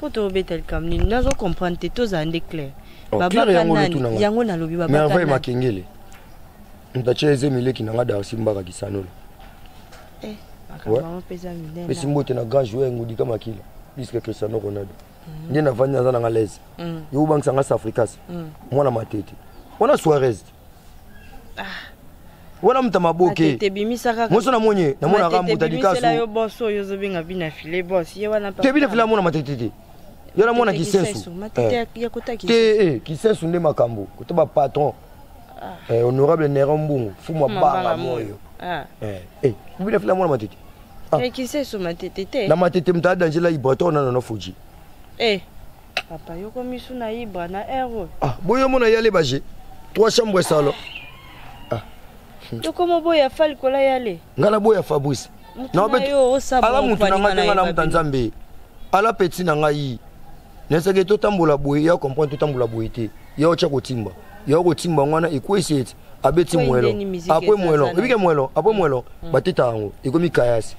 S3: pour te rebetel comme ni nazo comprendre te tous en déclair
S2: baba
S3: kanani yango na lobi baba
S2: mais envoie makengele ntacheze mileki nanga Darcy Mbaka Kisanolo
S3: eh akaba pesa milena
S2: pesi mbote na grand joueur ngudi kama kila puisque Cristiano Ronaldo ndiye nafanya za na ngalaise yo bangisa nga Africas mwana matete wana Suarez ah wana mtamaboke moso na monye na mona rambu tadikaso
S3: la yo bosso yo zobinga bina file boss ye wana pa
S2: te bina file mona matete yo na mona Kisensu
S3: matete ya kota Kisensu
S2: te eh Kisensu nde makambo kotoba patron eh honorable Nero Mbungu fuma banga moyo ah eh eh bina file mona matete
S3: eh Kisensu matete te
S2: na matete mtada Angela Ibrato na na Fuji
S3: eh papa yo komisu na Ibra na Ero
S2: ah boyo mona yale baje trois chambres salon
S3: to komo boya fali kola yale
S2: ngala boya Fabrice na obet ala mutu na ngatenga na mutanzambe ala petit na ngai neseke to tambola boye ya comprendre to tambola boye te ya ocha kotimba ya kotimba ngwana ekweseti abeti mwelo apwe mwelo ebike mwelo apwe mwelo bateta yango ekomi kayasi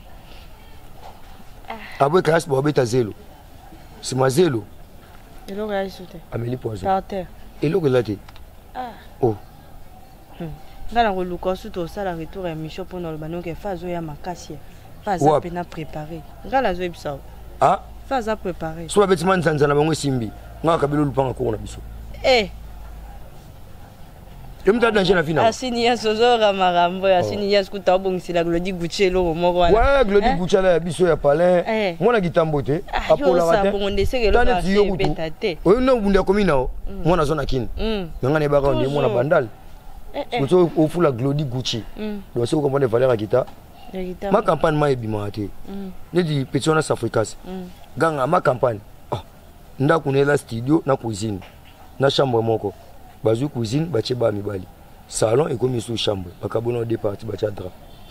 S2: apwe kayasi bo beta zelo sima zelo
S3: eloko ya isute
S2: ameli poison
S3: par terre
S2: eloko lati
S3: ah
S2: oh
S3: ngala koluka su to sala retour ya mission pour le banon que fazo ya makasi faza pena préparer ngala zo ebisa
S2: ah
S3: faza préparer
S2: so abeti manzanza na bango simbi ngaka kabelo lupanga ko na biso
S3: eh
S2: yemta danger na final
S3: asini ya sozora marambo asini ya skuta obongisila Glody Gucci lo moko wana
S2: ouais Glody Gucci la biso ya palais mwana gitambo te apola
S3: rate bonde sekelo ba betate
S2: oyo no bunda komina mwana zona kin ngana ne baka ndi mwana bandal Koto ofula Glody Gucci. Donc c'est comment valeur à guitare. Ma campagne m'a ebima te. Ne di petiona Africas. Ganga ma campagne. Ah. Nda kunela studio na cuisine. Na chambre moko. Bazu cuisine bache ba mibali. Salon et comme sous chambre. Bakabono deux parties bacha drap.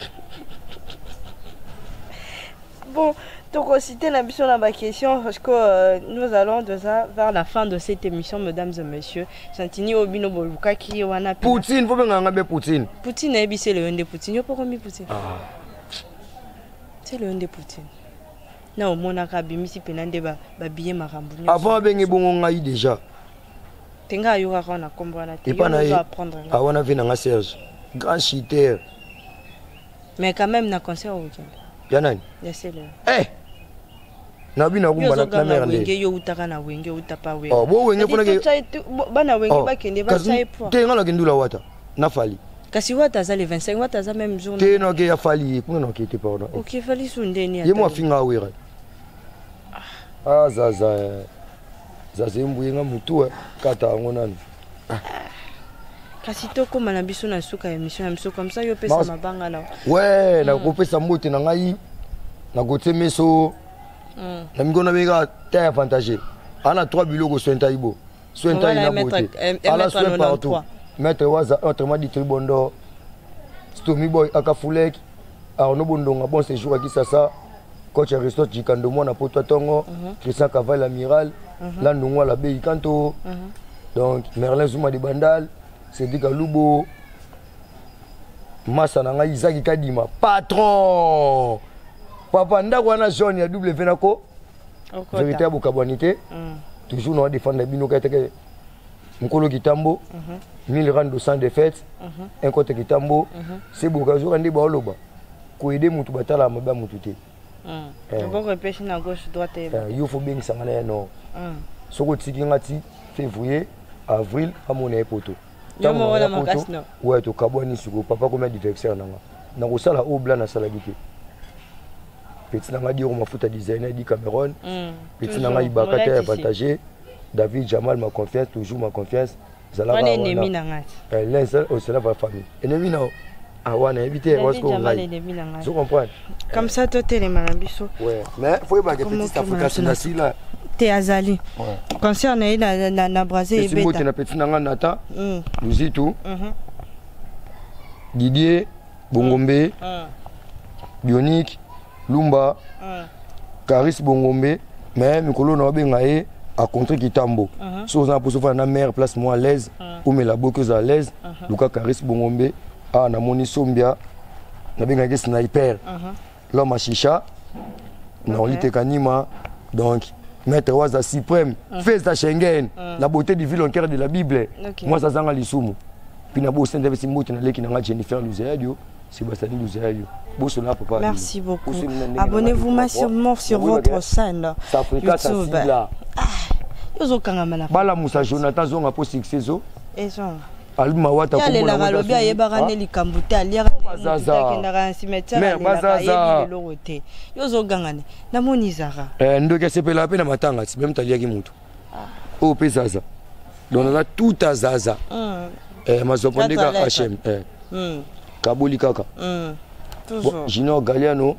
S3: Bon, donc citer la mission dans ma question parce que euh, nous allons déjà vers la fin de cette émission, mesdames et messieurs. Santini Obino Boluka qui wana
S2: Poutine, faut bien ngabe Poutine.
S3: Poutine est c'est le un de Poutine. Yo pas comme Poutine. Ah. C'est le un de Poutine. Na au monaka bimisi penande ba ba billet marambu.
S2: Avant bengi bongo ngai déjà.
S3: Tenga yo ka na comprendre te.
S2: Yo dois apprendre. Ah wana vina nga Serge. Grand cheater.
S3: Mais quand même na concert au week-end.
S2: Yanani?
S3: Laissez-le.
S2: Eh! Nabina kumba na mère ndé.
S3: Wenge yo utaka na wenge utapa wenge.
S2: Oh, bo wenge pona ke
S3: bana wenge bakende ba sai po.
S2: Te ngala kendula wata. Na fali.
S3: Kasi wata za le vingt-cinq wata za même jour.
S2: Te no ke ya fali, kuna no ke te pardon.
S3: OK, fali sundeni ata.
S2: Ye mo finga wera. Ah za za. Za zembu yenga mutu kata ngonani.
S3: Kasi to koma na biso na suka émission ya comme ça yo pesa mabanga na.
S2: Ouais, na ko pesa mbote na ngai. Na gote meso. Mm. Na mingona bega ta avantage. Ana trois biloko sointa ibo. Sointa ina bote. Ala soin partout. Maître waza autrement dit tribondo. Stomy boy akafulek. Arno bondonga bon séjour aki sasa. Coach Aristote Jikando mona poto tongo. Christian Caval amiral. La ndongwa la bei kanto. Donc Merlin Zuma de Bandal. Cédric Alubo. Massa nanga Isaac Kadima. Patron. Papa ndako wana jaune ya W nako. Véritable kabwanité. Toujours nous défendre bino kateke. Mkolo Kitambo. mille rangs sans défaite. Un côté Kitambo. C'est bon ka jour ande ba oloba. Ko aider mutu batala maba mutu te.
S3: Mm. Bon repêcher na gauche droite.
S2: Il faut bien sangana ya no. Soko tiki ngati février, avril à mon poto.
S3: Yomo wala makasno.
S2: Ouais, to kabwani suko papa comme directeur nanga. Na ko sala au blanc na sala gite. Petit nanga di o mafuta designer di Cameroun. Petit nanga ibaka ta partagé. David Jamal ma confiance, toujours ma confiance.
S3: Zala ba. On est ennemi nanga.
S2: Eh l'un seul au cela va famille. Ennemi na ah ouais, éviter parce qu'on va. Je comprends.
S3: Comme ça toi t'es les marabiso.
S2: Ouais, mais faut pas que petit Africain c'est là.
S3: Te azali. Concerne na na na Brazil et
S2: beta. C'est na petit nanga nata. Luzitu. Didier Bongombe. Bionique Lumba. Caris Bongombe, mais mikolo na benga e a contre Kitambo. Si on a pour faire na meilleure place moi à l'aise ou mais la beaucoup à l'aise. Luka Caris Bongombe a na moni Sombia. Na benga sniper. L'homme à chicha. Na olite kanima. Donc Maître Waza suprême, fils de Schengen, la beauté du volontaire de la Bible. Moi, ça zanga lisumu. Puis na bo sende vesi mbote na leki na Jennifer Luzadio, Sébastien Luzadio.
S3: Merci beaucoup. Abonnez-vous massivement sur votre chaîne YouTube.
S2: Bala Moussa Jonathan zonga po succès.
S3: Et ça.
S2: Alma wata
S3: ko mona la lobi ayebaka ne likambuta aliaka
S2: bazaza
S3: ndaka cimetière bazaza yozo gangane na monizara
S2: eh ndoke sepela pe na matanga si même taliaki mutu o pe zaza donc là tout à zaza eh mazopondeka H M eh kabuli kaka toujours Gino Galliano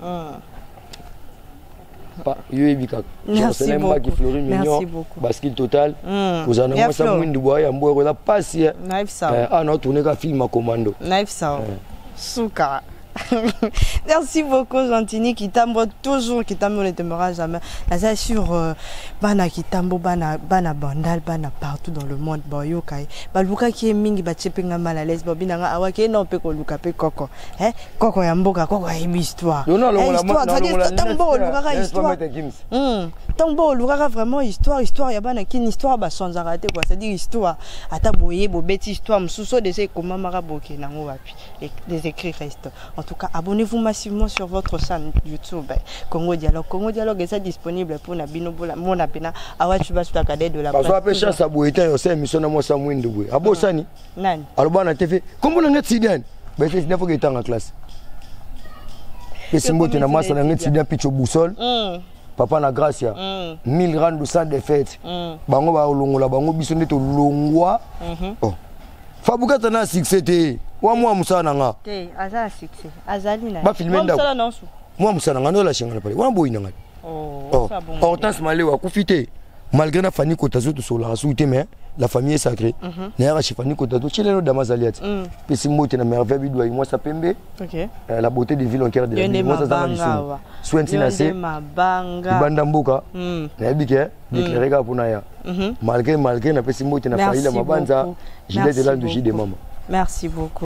S2: pas yebika
S3: merci beaucoup merci beaucoup
S2: basket total vous en avez ça mwindu boya mboyo la passe ah non tourner ka film à commando
S3: live ça souka. Merci beaucoup Gentini Kitambo, toujours Kitambo ne demeurera jamais. Là sur bana Kitambo bana bana bandal bana partout dans le monde boyo kai. Baluka qui est mingi ba chepenga mal à l'aise bobina nga awake non pe ko luka pe koko. Eh koko ya mboka koko ya histoire.
S2: Non non
S3: histoire ça dit tambo luka histoire. Hmm tambo luka vraiment histoire histoire ya bana kin histoire ba sans arrêter quoi, c'est dire histoire ata boye bo beti histoire msuso de ces comment maraboke nango wapi des écrits restent. En tout cas, abonnez-vous massivement sur votre chaîne YouTube Congo Dialogue. Congo Dialogue est disponible pour Nabino mon apena awachuba sur la cadette de la
S2: presse. Parce que pêche ça boité au sein mission na moi ça mwindu bwe. Abo sani?
S3: Nani?
S2: Aloba na T V. Comment on est sidien? Ben c'est il faut que tu en classe. Et simbo tu na moi ça na ngeti sidien picho boussole. Papa na Gracia. mille rand de sang de fête. Bango ba olongola bango biso ndeto longwa. Oh. Fabuka tana succès te. Wa moi musana nga.
S3: Te aza succès. Azali na.
S2: Ba filmer nda. Moi musana nga no la shinga na pale. Wa boyi nga.
S3: Oh.
S2: Hortense Malé wa kufite. Malgré la famille Kotazo to sola rasoute mais la famille est sacrée. Na ya chifani Kotazo chileno damazaliat. Pesi mbote na merveille bidwa moi sa pembe.
S3: OK.
S2: La beauté des villes en cœur de la ville. Moi ça za liso. Swenti na se.
S3: Mabanga.
S2: Banda mboka. Na yebike déclarer ka pona ya. Malgré malgré na pesi mbote na faila mabanza. Gilet de l'ange de maman.
S3: Merci beaucoup.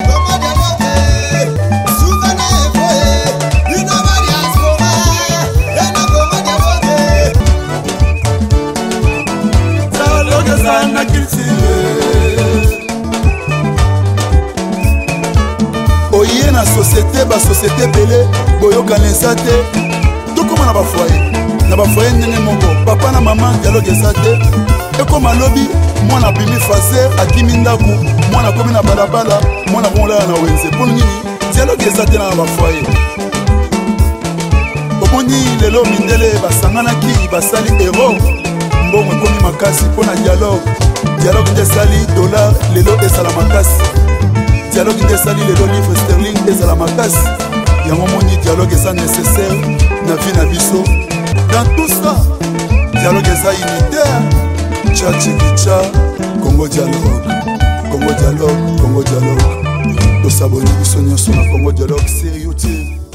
S1: Oye na société ba société belé boyoka nesa te tokoma na ba foyer na ba foyer ndenge moko papa na maman dialogue esa te ekoma lobi mwana bimi faser akimi ndaku mwana komi na balabala mwana komola na wenze pour nini dialogue esa te na ba foyer omoni lelo mindele basanganaki basali ero mbongo ekomi makasi mpona dialogue dialogue nde esali dollar lelo esala makasi dialogue nde esali lelo livre sterling ezala makasi yango moni dialogue eza nécessaire na vie na biso dans tout ça dialogue eza unitaire tcha chikicha Congo Dialogue Congo Dialogue Congo Dialogue tosaboni biso nyonso na Congo Dialogue sur YouTube.